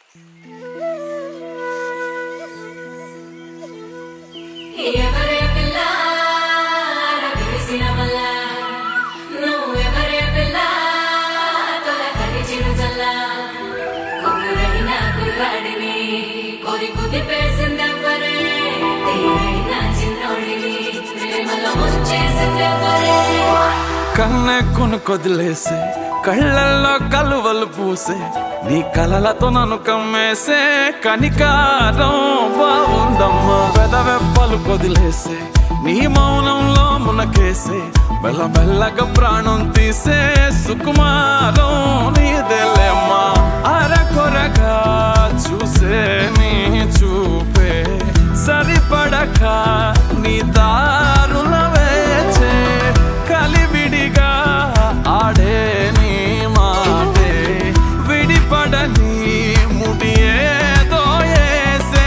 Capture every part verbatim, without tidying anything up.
కన్నె కొనుకొదిలేసే కళ్ళల్లో కలువలు పూసే నీ కలలతో నన్ను కమ్మేసే కనికారం బాగుందమ్మా పెదవెప్పలు కొదిలేసే నీ మౌనంలో మునకేసే మెల్ల మెల్లగా ప్రాణం తీసే సుకుమారం నీదేలేమ్మా అరకొరగా చూసే నీ చూపే సరిపడక నీ దారుల వేచే కలివిడిగా ఆడే నీ మాటే విడిపడని ముడి ఏదో ఏసే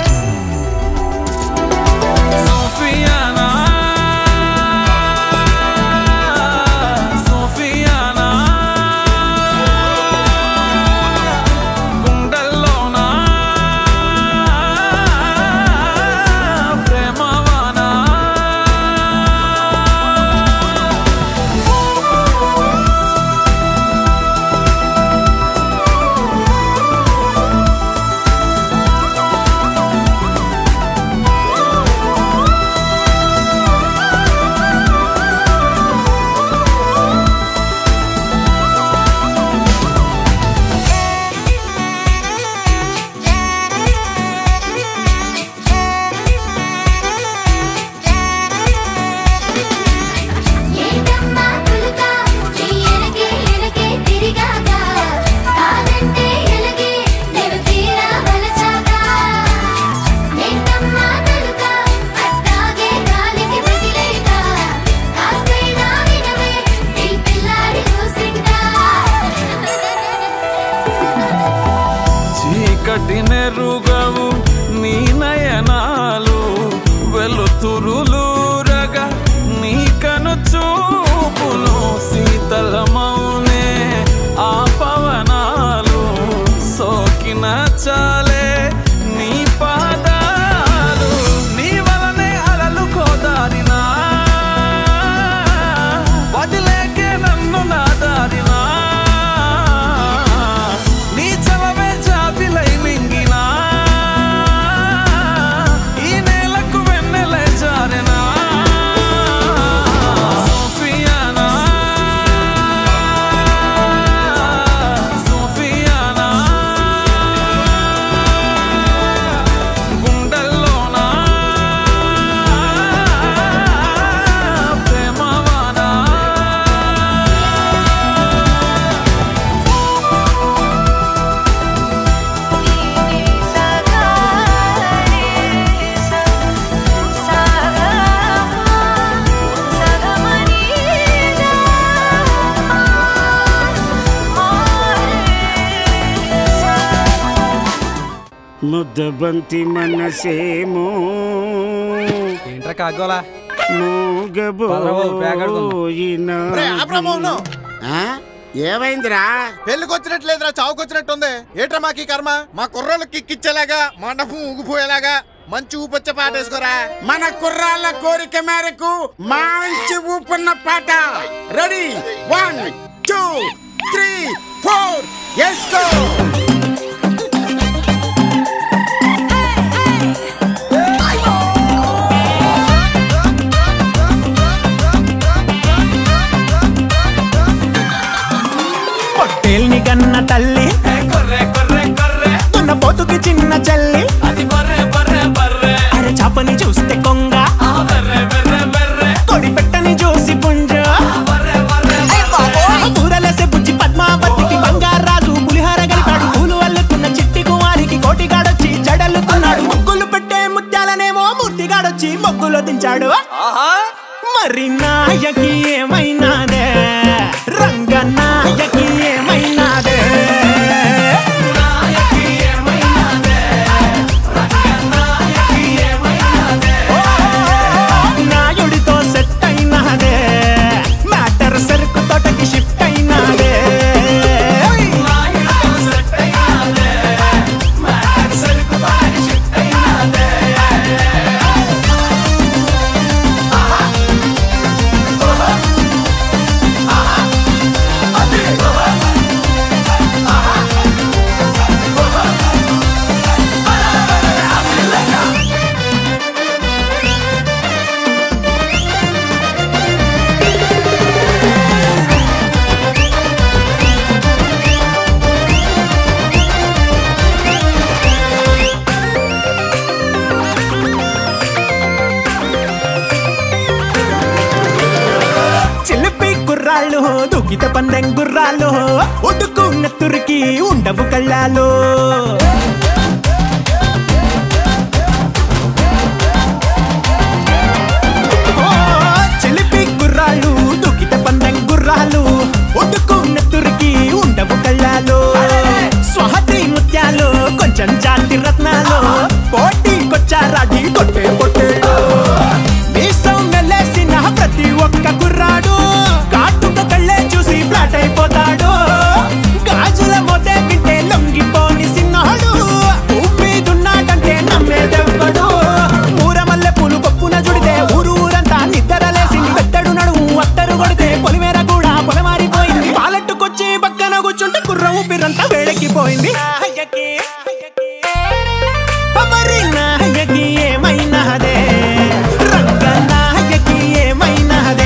సోఫియానా సోఫియానా గుండెల్లోనా ప్రేమవానా కటినెరుగవు నీ నయనాలు వెలుతురులూరగా నీ కను చూపులు శీతలమౌనే ఆ పవనాలు సోకిన చాలే నీ పాదాలు నీ వలనే అలలు కోదారినా వదిలేకే నన్ను నా దారినా ముద్దబంతి మనసేమో ఏంట్రా కాగోలా మూగబోయినా ఏమైందిరా? పెళ్ళికొచ్చినట్లేదురా, చావుకొచ్చినట్టుంది. ఏట్రా మాకి కర్మ? మా కుర్రోళ్ళు కిక్కిచ్చేలాగా మండపం ఊగిపోయేలాగా మంచి ఊపొచ్చే పాట వేసుకోరా. మన కుర్రాళ్ళ కోరిక మేరకు మంచి ఊపున్న పాట. Ready? One two three four వేసుకో. పొట్టేల్ని కన్న తల్లి తున్న పోతుకి చిన్న చల్లి అరే చాపని చూస్తే కొంగ కొడి పెట్టని చూసి పుంజ ఊరలేసే బుజ్జి పద్మావతికి బంగారాజు పులిహార గలిపాడు. పూలు అల్లుకున్న చిట్టి కుమారికి కోటిగాడొచ్చి జడల్లుకున్నాడు. ముగ్గులు పెట్టే ముత్యాలనేమో మూర్తిగాడొచ్చి మొగ్గులో దించాడు. మరి నాయకి ఏమైనాదే, రంగ నాయకి ఏమైనాదే, నాయకి ఏమైనాదే, రంగ గుర్రాలు దుఃఖిత పందెం గుర్రాలు ఒడ్డుకున్న తురికి ఉండవు కళ్ళాలు చెలిపి గుర్రాలు దుఃఖిత పందెం గుర్రాలు ఒడ్డుకున్న తురికి ఉండవు కళ్ళాలు స్వహతి ముత్యాలు కొంచెం జాతి రత్నాలు పోటీకొచ్చారాడి కొట్టే కొట్టేడు మీసం మెల్లేసిన ప్రతి ఒక్క కుర్రాడు కాటుక కళ్ళే చూసి ఫ్లాట్ అయిపోతాడు గాజుల మోతే వింటే లొంగిపోని సిన్నాడు ఊపిదున్నాడంటే నమ్మేదెవ్వడు ఊరమల్లె పూలు కొప్పున జుడితే ఊరూరంతా నిద్రలేసింది పెద్దడు నడుము అత్తరు కొడితే పొలిమేర కూడా పొలమారిపోయింది పాలెట్టుకొచ్చి పక్కన కూర్చుంటే కుర్ర ఊపిరంతా వేడెక్కిపోయింది మరి నాయకి ఏమైనాదే రంగ నాయకి ఏమైనాదే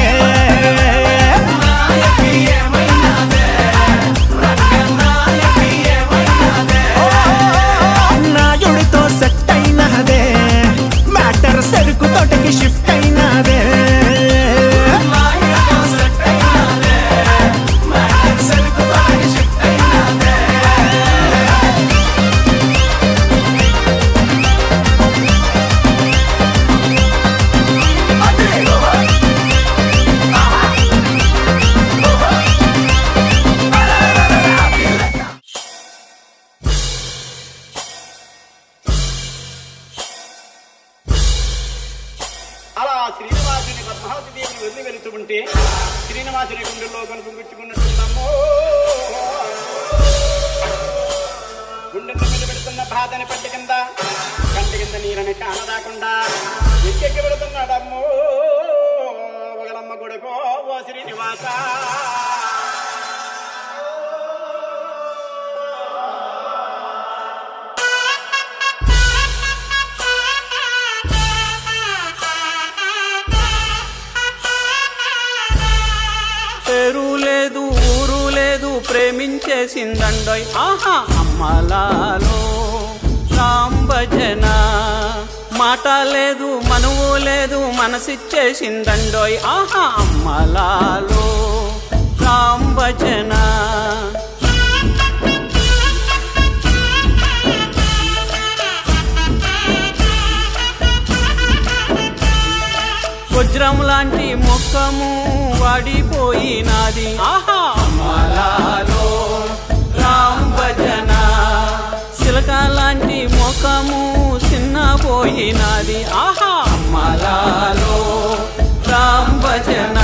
నాయుడితో సెట్ అయినదే మ్యాటర్ సరుకు తోటకి షిఫ్ట్ అయినదే అలా శ్రీనివాసుని పద్మావతి దేవిని వదిలి వెళుతూ ఉంటే శ్రీనివాసుని గుండెల్లో కనుకుంగుచ్చుకున్నట్టుందమ్మో గుండెల మీద పెడుతున్న బాధని పట్టి కింద కంటి కింద నీరని కానరాకుండా ఎక్కెక్కి పెడుతున్నాడమ్మో ఒకలమ్మ కొడుకో ఓ శ్రీనివాస పేరు లేదు ఊరు లేదు ప్రేమించేసిందండోయ్ ఆహా అమ్మలాలో రామ్ భజన మాట లేదు మనువు లేదు మనసిచ్చేసిందండోయ్ ఆహా అమ్మలాలో రామ్ భజన వజ్రం లాంటి ముఖము వాడిపోయినాది ఆహా అమ్మలాలో రామ్ భజన సిలక లాంటి ముఖము చిన్నపోయినాది ఆహా అమ్మలాలో రామ్ భజన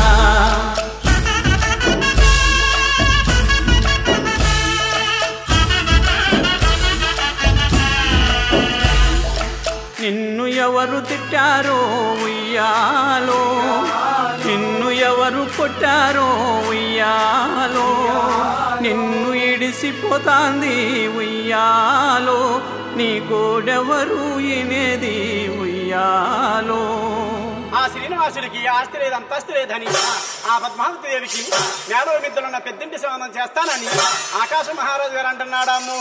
నిన్ను ఎవరు తిట్టారో ఉయ్యాలో నిన్ను ఎవరు కొట్టారో ఉయ్యాలో నిన్ను ఇడిసిపోతాంది ఉయ్యాలో నీ గోడెవరు ఇనేది ఉయ్యాలో ఆ శ్రీనివాసుడికి ఆస్తి లేదు అంతస్తు లేదని ఆ పద్మావతి దేవికి మేడల మిద్దలున్న పెద్దింటి సంబంధం చేస్తానని ఆకాశ మహారాజు గారు అంటున్నాడమ్ము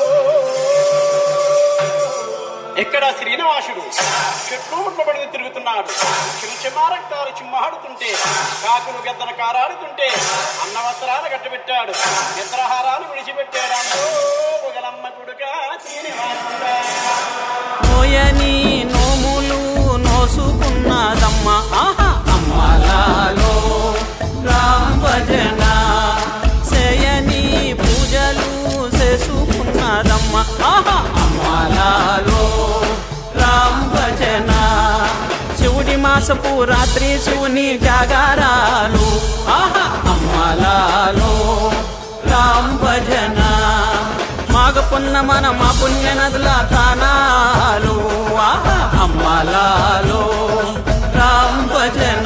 ఎక్కడ శ్రీనివాసుడు చెట్లు పడి తిరుగుతున్నాడు చిమారక్తాలు చిమ్మాడుతుంటే కాకులు గద్దర కారాడుతుంటే అన్న వస్త్రాలు కట్టబెట్టాడు నిద్రహారాలు విడిచిపెట్టాడు ఒకలమ్మ గుడుక శ్రీనివాసుడా నోయని నోములు నోసుకున్నదమ్మ ఆహా అమ్మలాలో రామ్ భజన చేయని పూజలు చేసుకున్నదమ్మ ఆహా అమ్మలాలో రామ్ భజన శివుడి మాసపు రాత్రి శివుని జాగారాలు ఆహా అమ్మలాలో రామ్ భజన మాగ పున్న మన మా పుణ్య నదుల తానాలు ఆహా అమ్మలాలో రామ్ భజన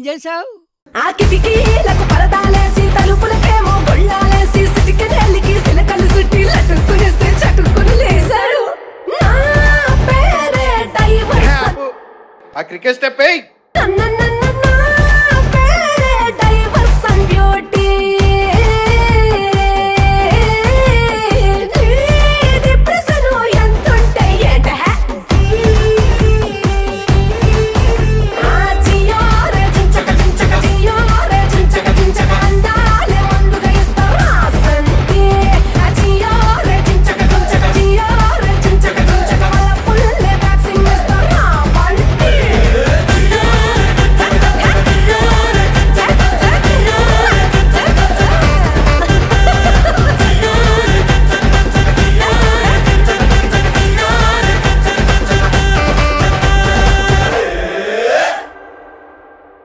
చేసావు? ఆ కిటికీలకు పరదాలేసి తలుపులకేమో గొళ్ళాలేసి సిటికెళ్ళికి సిలకలు సుట్టి లటుక్కునిస్తే చటుక్కుని లేశాడు. నా పేరే డైవర్స్. ఆ క్రికెట్ స్టెప్ నన్ను